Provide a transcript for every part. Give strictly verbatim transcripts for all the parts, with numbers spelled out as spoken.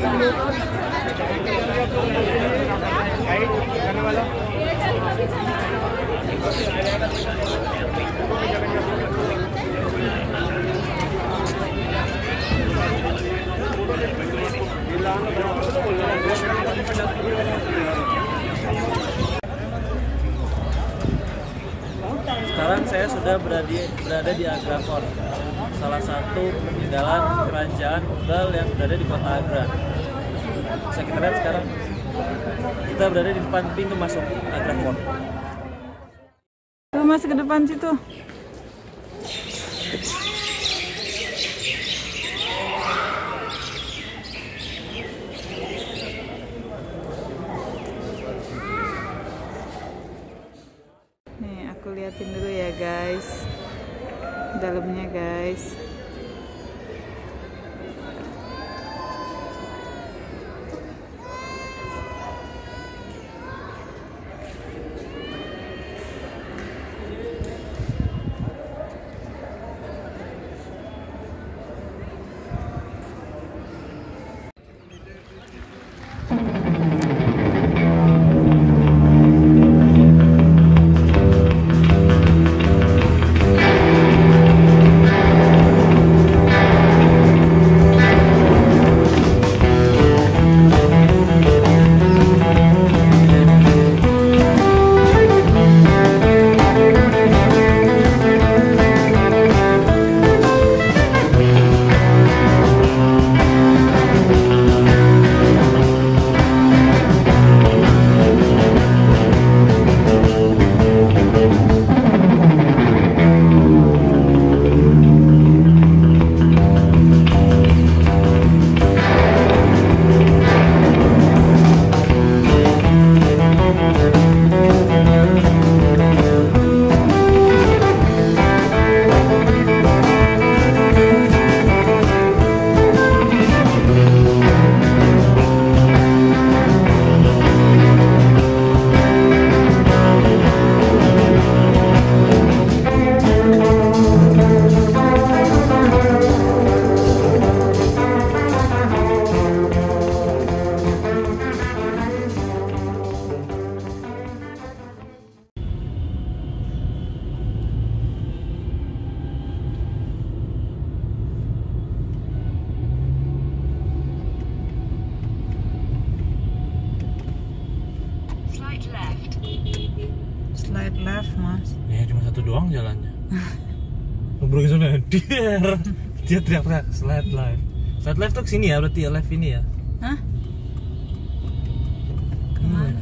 Sekarang saya sudah berada di, berada di Agrafort, salah satu peninggalan kerajaan Mughal yang berada di kota Agra. Bisa kita lihat sekarang, kita berada di depan pintu masuk Agrafort. Tuh, masuk ke depan situ. Nih, aku liatin dulu ya guys, dalamnya guys. Slide left, Mas. Ya cuma satu doang jalannya. Ngobrol ke sana, dia dia teriak-teriak slide left. Slide left tuh kesini ya, berarti ya left ini ya. Hah? Kemana?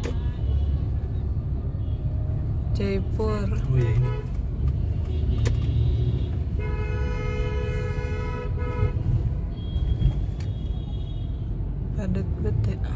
Jaipur. Oh ya ini. Padat banget ya.